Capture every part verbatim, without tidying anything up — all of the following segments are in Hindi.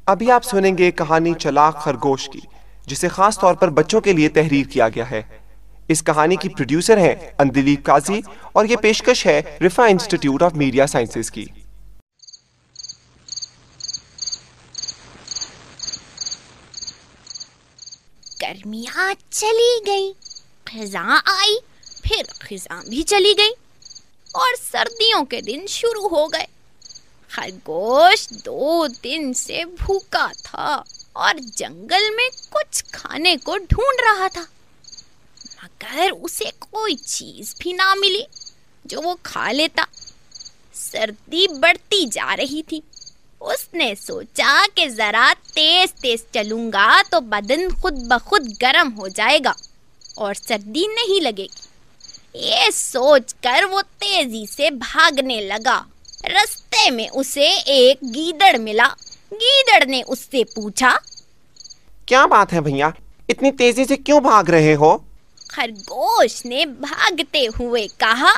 अभी आप सुनेंगे कहानी चालाक खरगोश की, जिसे खास तौर पर बच्चों के लिए तहरीर किया गया है। इस कहानी की प्रोड्यूसर हैं अंदिलीप काजी और ये पेशकश है Rifa institute of media sciences की। गर्मियाँ चली गई, खिज़ां आई, फिर खिज़ां भी चली गई और सर्दियों के दिन शुरू हो गए। खरगोश दो दिन से भूखा था और जंगल में कुछ खाने को ढूंढ रहा था, मगर उसे कोई चीज भी ना मिली जो वो खा लेता। सर्दी बढ़ती जा रही थी। उसने सोचा कि जरा तेज तेज चलूंगा तो बदन खुद ब खुद गर्म हो जाएगा और सर्दी नहीं लगेगी। ये सोचकर वो तेजी से भागने लगा। रास्ते में उसे एक गीदड़ मिला। गीदड़ ने उससे पूछा, क्या बात है भैया, इतनी तेजी से क्यों भाग रहे हो? खरगोश ने भागते हुए कहा,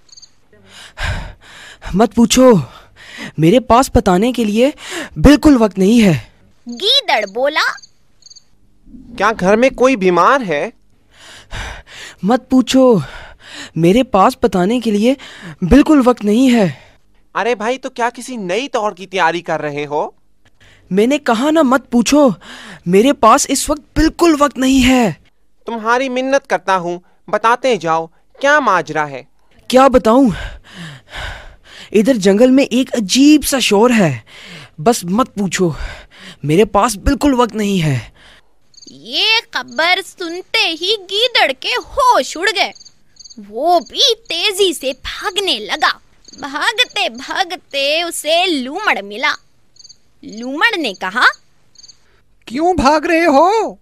मत पूछो, मेरे पास बताने के लिए बिल्कुल वक्त नहीं है। गीदड़ बोला, क्या घर में कोई बीमार है? मत पूछो, मेरे पास बताने के लिए बिल्कुल वक्त नहीं है। अरे भाई, तो क्या किसी नई दौड़ की तैयारी कर रहे हो? मैंने कहा ना मत पूछो, मेरे पास इस वक्त बिल्कुल वक्त नहीं है। तुम्हारी मिन्नत करता हूँ, बताते जाओ, क्या माजरा है? क्या बताऊं? इधर जंगल में एक अजीब सा शोर है। बस मत पूछो, मेरे पास बिल्कुल वक्त नहीं है। ये खबर सुनते ही गीदड़ के होश उड़ गए। वो भी तेजी से भागने लगा। भागते भागते उसे लूमड़ मिला। लूमड़ ने कहा, क्यों भाग रहे हो?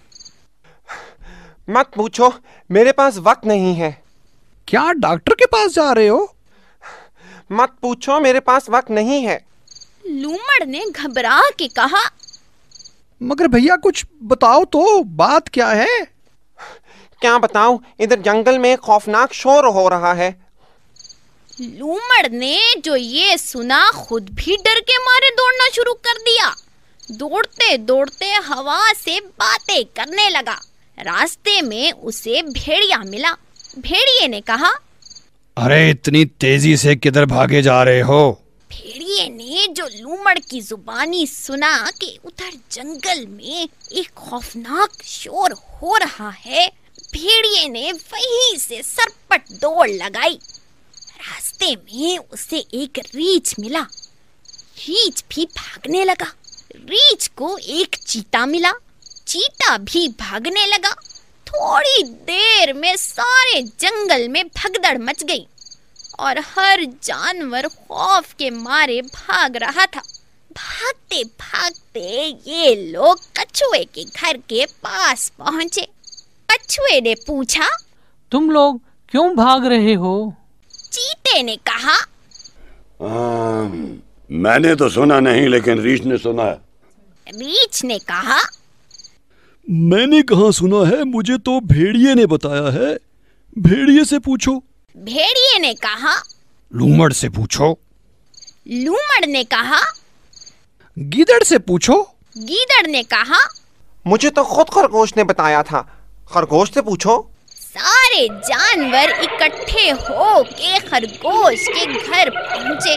मत पूछो, मेरे पास वक्त नहीं है। क्या डॉक्टर के पास जा रहे हो? मत पूछो, मेरे पास वक्त नहीं है। लूमड़ ने घबरा के कहा, मगर भैया कुछ बताओ तो, बात क्या है? क्या बताऊं, इधर जंगल में खौफनाक शोर हो रहा है। लूमड़ ने जो ये सुना खुद भी डर के मारे दौड़ना शुरू कर दिया। दौड़ते दौड़ते हवा से बातें करने लगा। रास्ते में उसे भेड़िया मिला। भेड़िए ने कहा, अरे इतनी तेजी से किधर भागे जा रहे हो? भेड़िए ने जो लूमड़ की जुबानी सुना कि उधर जंगल में एक खौफनाक शोर हो रहा है, भेड़िए ने वहीं से सरपट दौड़ लगाई। रास्ते में उसे एक रीछ मिला। रीछ भी भागने लगा। रीछ को एक चीता मिला। चीता भी भागने लगा। थोड़ी देर में सारे जंगल में भगदड़ मच गई और हर जानवर खौफ के मारे भाग रहा था। भागते भागते ये लोग कछुए के घर के पास पहुंचे। कछुए ने पूछा, तुम लोग क्यों भाग रहे हो? चीते ने कहा, आ, मैंने तो सुना नहीं, लेकिन रीछ ने सुना है। रीछ ने कहा, मैंने कहाँ सुना है, मुझे तो भेड़िए ने बताया है। भेड़िए से पूछो। भेड़िए ने कहा, लूमड़ से पूछो। लूमड़ ने कहा, गीदड़ से पूछो। गीदड़ ने कहा, मुझे तो खुद खरगोश ने बताया था। खरगोश से पूछो। सारे जानवर इकट्ठे हो के खरगोश के घर पहुंचे।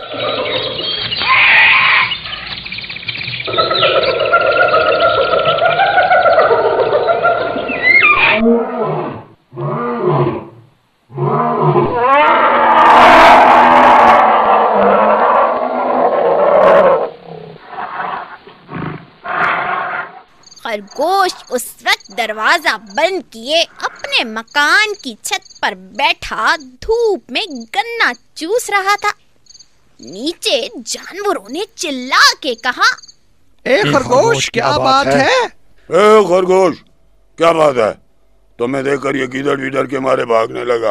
खरगोश उस वक्त दरवाजा बंद किए अपने मकान की छत पर बैठा धूप में गन्ना चूस रहा था। नीचे जानवरों ने चिल्ला के कहा, ए खरगोश, क्या, क्या बात है? है? ए खरगोश, क्या बात है? तुम्हें देखकर ये गीदड़ भी डर के मारे भागने लगा।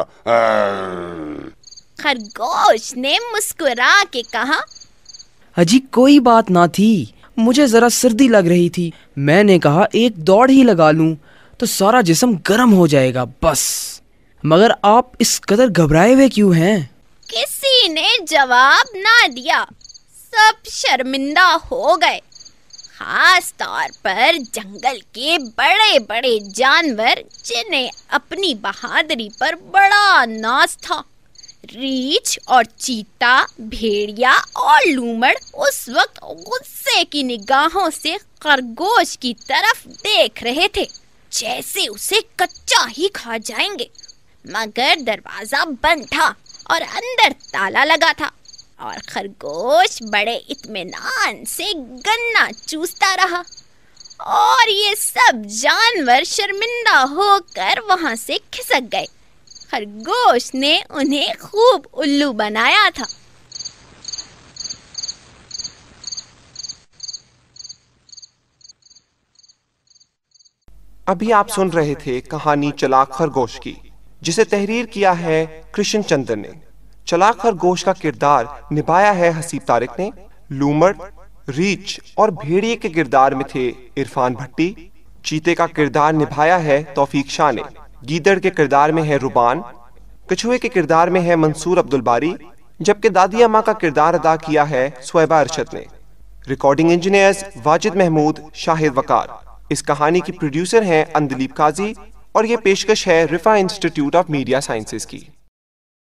खरगोश ने मुस्कुरा के कहा, अजी कोई बात ना थी, मुझे जरा सर्दी लग रही थी। मैंने कहा एक दौड़ ही लगा लूं तो सारा जिस्म गर्म हो जाएगा बस। मगर आप इस कदर घबराए हुए क्यों हैं? किसी ने जवाब ना दिया। सब शर्मिंदा हो गए। खास तौर पर जंगल के बड़े बड़े जानवर जिन्हें अपनी बहादुरी पर बड़ा नाज था। रीछ और चीता, भेड़िया और लूमड़ उस वक्त गुस्से की निगाहों से खरगोश की तरफ देख रहे थे, जैसे उसे कच्चा ही खा जाएंगे। मगर दरवाजा बंद था और अंदर ताला लगा था और खरगोश बड़े इत्मीनान से गन्ना चूसता रहा और ये सब जानवर शर्मिंदा होकर वहां से खिसक गए। खरगोश ने उन्हें खूब उल्लू बनाया था। अभी आप सुन रहे थे कहानी चलाक खरगोश की, जिसे तहरीर किया है कृष्ण चंद्र ने। चलाक खरगोश का किरदार निभाया है हसीब तारिक ने। लूमड़, रीछ और भेड़िए के किरदार में थे इरफान भट्टी। चीते का किरदार निभाया है तौफीक शाह ने। गीदड़ के किरदार में है रुबान। कछुए के किरदार में है मंसूर अब्दुल बारी, जबकि दादी अम्मा का किरदार अदा किया है सुहैबा अरशद ने। Recording engineers Wajid Mahmood, Shahid Waqar. इस कहानी की प्रोड्यूसर हैं अंदलीब काजी और ये पेशकश है Rifa institute of media sciences की।